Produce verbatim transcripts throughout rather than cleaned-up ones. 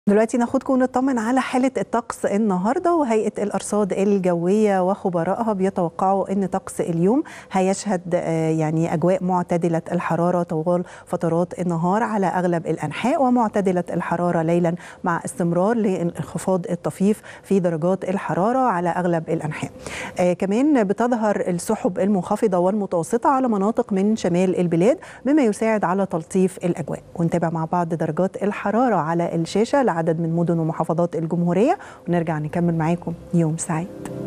دلوقتي ناخدكم ونطمن على حالة الطقس النهاردة، وهيئة الأرصاد الجوية وخبرائها بيتوقعوا أن طقس اليوم هيشهد يعني أجواء معتدلة الحرارة طوال فترات النهار على أغلب الأنحاء، ومعتدلة الحرارة ليلا مع استمرار للانخفاض الطفيف في درجات الحرارة على أغلب الأنحاء. آه كمان بتظهر السحب المنخفضة والمتوسطة على مناطق من شمال البلاد بما يساعد على تلطيف الأجواء. ونتابع مع بعض درجات الحرارة على الشاشة عدد من مدن ومحافظات الجمهورية، ونرجع نكمل معاكم. يوم سعيد.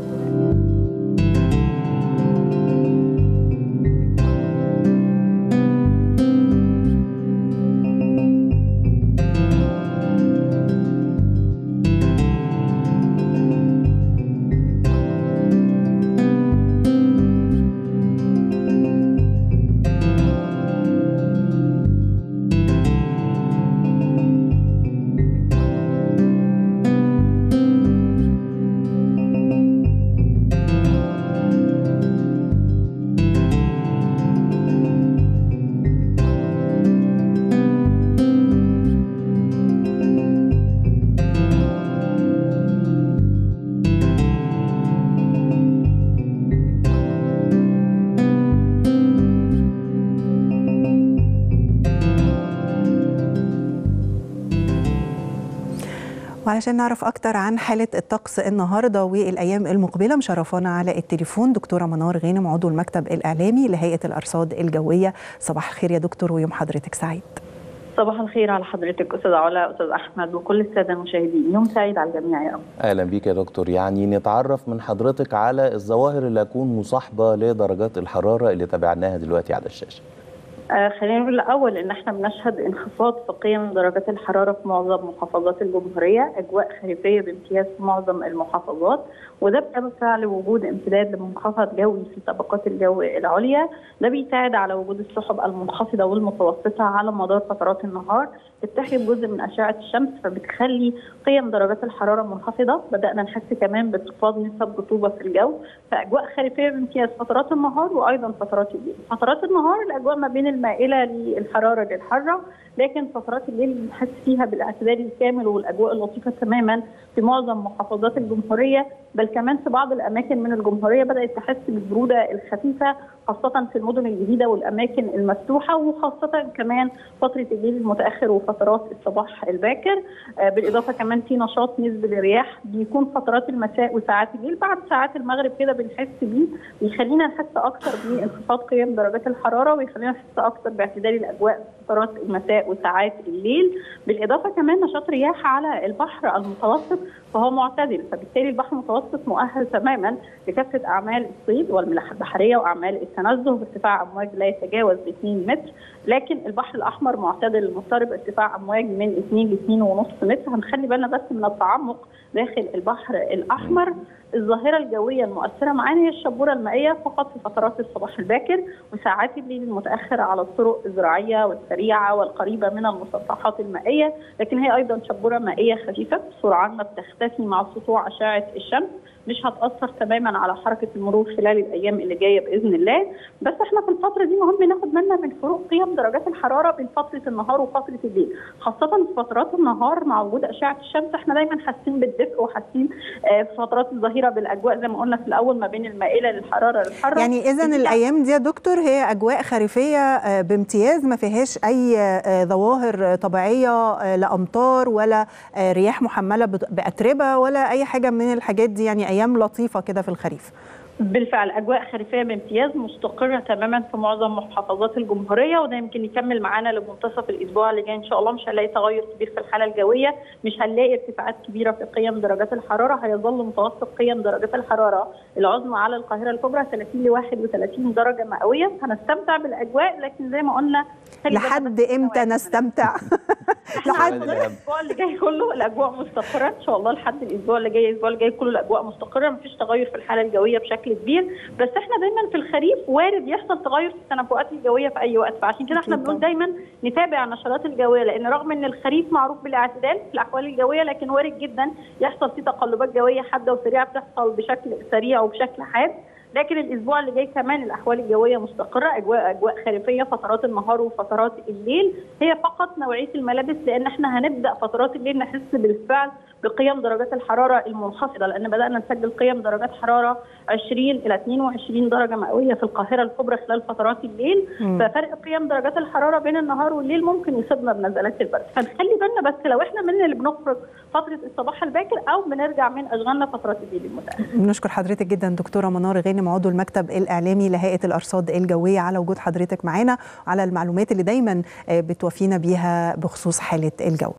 وعلشان نعرف أكتر عن حالة الطقس النهاردة والأيام المقبلة مشرفانا على التليفون دكتورة منار غانم عضو المكتب الإعلامي لهيئة الأرصاد الجوية. صباح الخير يا دكتور ويوم حضرتك سعيد. صباح الخير على حضرتك أستاذ علاء أستاذ أحمد وكل السادة المشاهدين، يوم سعيد على الجميع يا رب. أهلا بيك يا دكتور. يعني نتعرف من حضرتك على الظواهر اللي هتكون مصاحبة لدرجات الحرارة اللي تابعناها دلوقتي على الشاشة. آه خلينا نقول الأول إن احنا بنشهد انخفاض في قيم درجات الحرارة في معظم محافظات الجمهورية، أجواء خريفية بامتياز في معظم المحافظات، وده بفعل وجود امتداد لمنخفض جوي في طبقات الجو العليا، ده بيساعد على وجود السحب المنخفضة والمتوسطة على مدار فترات النهار، بتحجب جزء من أشعة الشمس فبتخلي قيم درجات الحرارة منخفضة. بدأنا نحس كمان بانخفاض نسب رطوبة في الجو، فأجواء خريفية بامتياز فترات النهار وأيضا فترات الليل. فترات النهار الأجواء ما بين المائلة للحرارة للحرة، لكن فترات الليل بنحس فيها بالاعتدال الكامل والاجواء اللطيفه تماما في معظم محافظات الجمهوريه، بل كمان في بعض الاماكن من الجمهوريه بدات تحس بالبروده الخفيفه خاصه في المدن الجديده والاماكن المفتوحه، وخاصه كمان فتره الليل المتاخر وفترات الصباح الباكر. آه بالاضافه كمان في نشاط نسبي للرياح بيكون فترات المساء وساعات الليل، بعد ساعات المغرب كده بنحس بيه، بيخلينا نحس اكثر بانخفاض قيم درجات الحراره ويخلينا نحس اكثر باعتدال الاجواء في فترات المساء وساعات الليل. بالاضافه كمان نشاط رياح على البحر المتوسط فهو معتدل، فبالتالي البحر المتوسط مؤهل تماما لكافه اعمال الصيد والملاحه البحريه واعمال التنزه بارتفاع امواج لا يتجاوز اثنين متر، لكن البحر الاحمر معتدل المضطرب ارتفاع امواج من اثنين ل اثنين ونص متر. هنخلي بالنا بس من التعمق داخل البحر الاحمر. الظاهره الجويه المؤثره معانا هي الشبوره المائيه فقط في فترات الصباح الباكر وساعات الليل المتاخر على الطرق الزراعيه والسريعه والقريبه من المسطحات المائيه، لكن هي ايضا شبوره مائيه خفيفه سرعان ما بتختفي مع سطوع اشعه الشمس، مش هتاثر تماما على حركه المرور خلال الايام اللي جايه باذن الله. بس احنا في الفتره دي مهم ناخد بالنا من فروق قيم درجات الحراره بين فتره النهار وفتره الليل، خاصه في فترات النهار مع وجود اشعه الشمس احنا دايما حاسين بالدفء وحاسين في فترات الظهيره بالاجواء زي ما قلنا في الاول ما بين المائله للحراره للحاره. يعني اذا الايام دي يا دكتور هي اجواء خريفيه بامتياز ما فيهاش اي ظواهر طبيعيه لا امطار ولا رياح محمله باتربه ولا اي حاجه من الحاجات دي، يعني ايام لطيفه كده في الخريف. بالفعل اجواء خريفيه بامتياز مستقره تماما في معظم محافظات الجمهوريه، وده يمكن يكمل معانا لمنتصف الاسبوع اللي جاي ان شاء الله. مش هنلاقي تغير كبير في الحاله الجويه، مش هنلاقي ارتفاعات كبيره في قيم درجات الحراره، هيظل متوسط قيم درجات الحراره العظمى على القاهره الكبرى ثلاثين ل واحد وثلاثين درجه مئويه. هنستمتع بالاجواء، لكن زي ما قلنا لحد امتى نستمتع؟ لحد الاسبوع اللي جاي كله الاجواء مستقره ان شاء الله، لحد الاسبوع اللي جاي الاسبوع اللي جاي كله الاجواء مستقره، مفيش تغير في الحاله الجويه بشكل كبير. بس احنا دايما في الخريف وارد يحصل تغير في التنبؤات الجويه في اي وقت، فعشان كده احنا بنقول دايما نتابع النشرات الجويه، لان رغم ان الخريف معروف بالاعتدال في الاحوال الجويه لكن وارد جدا يحصل فيه تقلبات جويه حاده وسريعه بتحصل بشكل سريع وبشكل حاد. لكن الاسبوع اللي جاي كمان الاحوال الجويه مستقره، اجواء اجواء خريفيه فترات النهار وفترات الليل، هي فقط نوعيه الملابس، لان احنا هنبدا فترات الليل نحس بالفعل بقيم درجات الحراره المنخفضه، لان بدانا نسجل قيم درجات حراره عشرين الى اثنين وعشرين درجه مئويه في القاهره الكبرى خلال فترات الليل، م. ففرق قيم درجات الحراره بين النهار والليل ممكن يصيبنا بنزلات البرد، فنخلي بالنا بس لو احنا من اللي بنخرج فتره الصباح الباكر او بنرجع من اشغالنا فترات الليل المتاخر. بنشكر حضرتك جدا دكتوره منار غانم، عضو المكتب الاعلامي لهيئه الارصاد الجويه، على وجود حضرتك معانا وعلى المعلومات اللي دايما بتوفينا بيها بخصوص حاله الجو.